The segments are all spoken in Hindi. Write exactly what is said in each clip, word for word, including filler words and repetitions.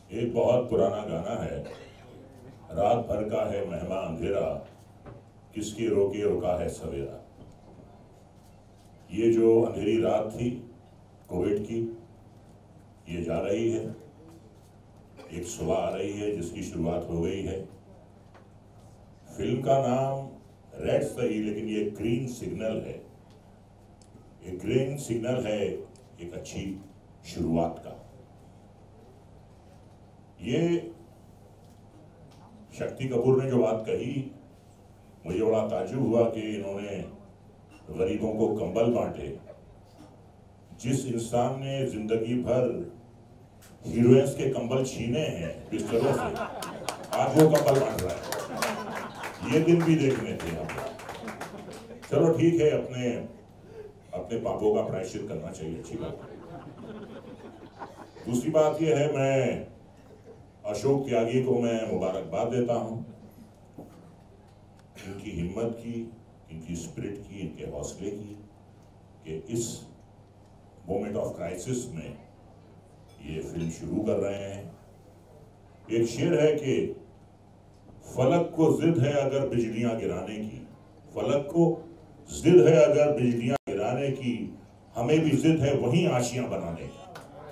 एक बहुत पुराना गाना है, रात भर का है महमा अंधेरा, किसकी रोके रुका है सवेरा। ये जो अंधेरी रात थी कोविड की, ये जा रही है, एक सुबह आ रही है जिसकी शुरुआत हो गई है। फिल्म का नाम रेड सही, लेकिन ये ग्रीन सिग्नल है। ये ग्रीन सिग्नल है एक अच्छी शुरुआत का। ये शक्ति कपूर ने जो बात कही, मुझे बड़ा ताज्जुब हुआ कि इन्होंने गरीबों को कंबल बांटे। जिस इंसान ने जिंदगी भर हीरोइंस के कंबल छीने हैं बिस्तरों से, आज वो कंबल बांट रहा है। ये दिन भी देखने थे हम। चलो ठीक है, अपने अपने पापों का प्रायश्चित करना चाहिए, अच्छी बात है। दूसरी बात यह है, मैं अशोक त्यागी को मैं मुबारकबाद देता हूं, इनकी हिम्मत की, इनकी स्पिरिट की, इनके हौसले की कि इस मोमेंट ऑफ क्राइसिस में ये फिल्म शुरू कर रहे हैं। एक शेर है कि फलक को जिद है अगर बिजलियां गिराने की, फलक को जिद है अगर बिजलियां गिराने की, हमें भी जिद है वहीं आशियां बनाने की।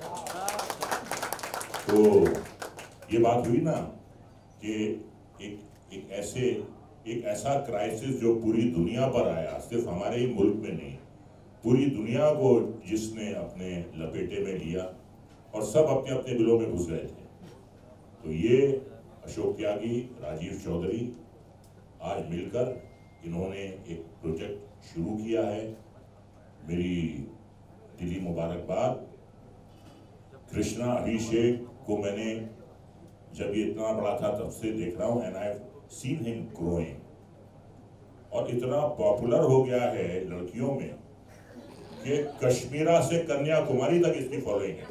तो ये बात हुई ना कि एक एक ऐसे एक ऐसा क्राइसिस जो पूरी दुनिया पर आया, सिर्फ हमारे ही मुल्क में नहीं, पूरी दुनिया को जिसने अपने लपेटे में लिया और सब अपने अपने दिलों में घुस गए थे। तो ये अशोक त्यागी, राजीव चौधरी आज मिलकर इन्होंने एक प्रोजेक्ट शुरू किया है। मेरी दिली मुबारकबाद। कृष्णा अभिषेक को मैंने जब ये इतना बड़ा था तब से देख रहा हूँ, and I have seen him growing, और इतना पॉपुलर हो गया है लड़कियों में कि कश्मीरा से कन्याकुमारी तक इसकी फॉलोइंग है।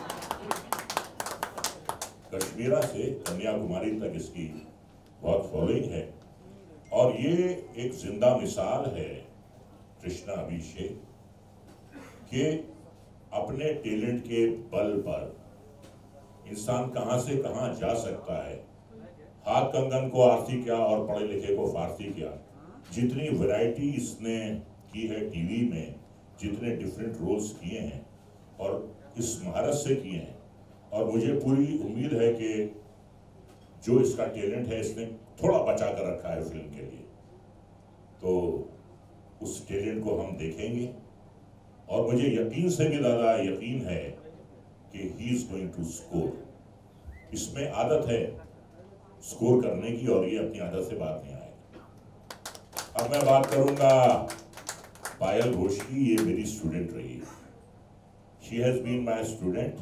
कश्मीरा से कन्याकुमारी तक इसकी बहुत फॉलोइंग है, और ये एक जिंदा मिसाल है कृष्णा अभिषेक के अपने टैलेंट के बल पर इंसान कहां से कहां जा सकता है। हाथ कंगन को आरती क्या और पढ़े लिखे को फारसी क्या। जितनी वैरायटी इसने की है टीवी में, जितने डिफरेंट रोल्स किए हैं और इस महारत से किए हैं, और मुझे पूरी उम्मीद है कि जो इसका टैलेंट है इसने थोड़ा बचा कर रखा है फिल्म के लिए, तो उस टैलेंट को हम देखेंगे। और मुझे यकीन से भी ज़्यादा यकीन है कि he is going to score. इसमें आदत है स्कोर करने की, और ये अपनी आदत से बात नहीं आएगी। अब मैं बात करूंगा पायल घोष की। ये मेरी स्टूडेंट रही है, she has been my student.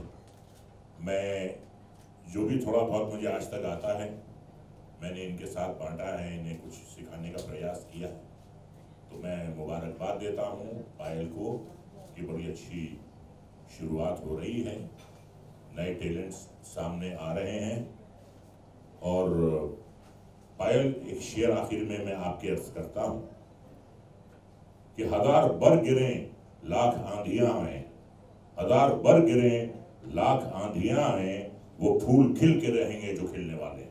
मैं जो भी थोड़ा बहुत मुझे आज तक आता है मैंने इनके साथ बांटा है, इन्हें कुछ सिखाने का प्रयास किया है। तो मैं मुबारकबाद देता हूँ पायल को कि बड़ी अच्छी शुरुआत हो रही है, नए टैलेंट्स सामने आ रहे हैं। और पायल, एक शेर आखिर में मैं आपके अर्ज करता हूं कि हजार बर गिरे लाख आंधियां आए, हजार बर गिरे लाख आंधियां आए, वो फूल खिल के रहेंगे जो खिलने वाले,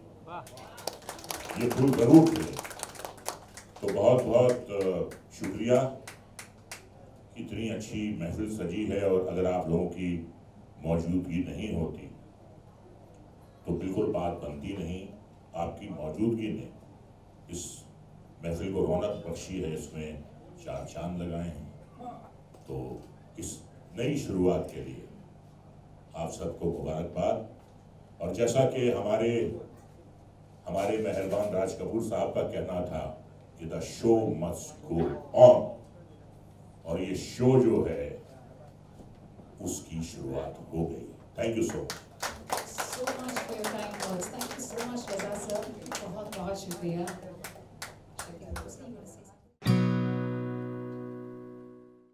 ये फूल जरूर खिले। तो बहुत बहुत शुक्रिया, इतनी अच्छी महफिल सजी है, और अगर आप लोगों की मौजूदगी नहीं होती तो बिल्कुल बात बनती नहीं। आपकी मौजूदगी ने इस महफिल को रौनक बख्शी है, इसमें चार चांद लगाए हैं। तो इस नई शुरुआत के लिए आप सबको मुबारकबाद। और जैसा कि हमारे हमारे मेहरबान राज कपूर साहब का कहना था कि the show must go on, और ये शो जो है उसकी शुरुआत हो गई। Thank you so much. So much for your kind words. Thank you so much, Reza sir. बहुत बहुत शुक्रिया।